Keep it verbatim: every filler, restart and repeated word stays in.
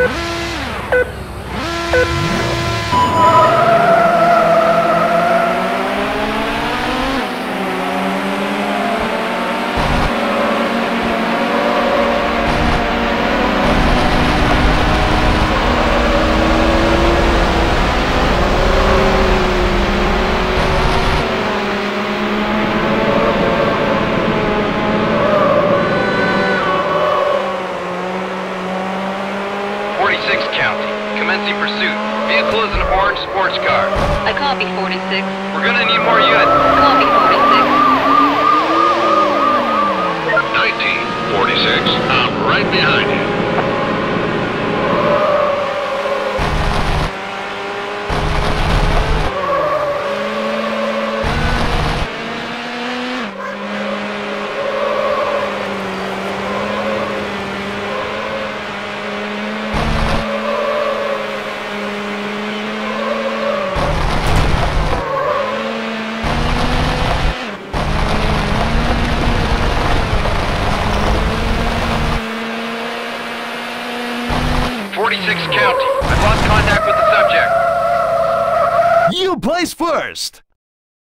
forty-six County, commencing pursuit. Vehicle is an orange sports car. I copy forty-six. We're gonna need more units. Copy forty-six. nineteen forty-six, I'm right behind you. forty-six County, I've lost contact with the subject. You place first!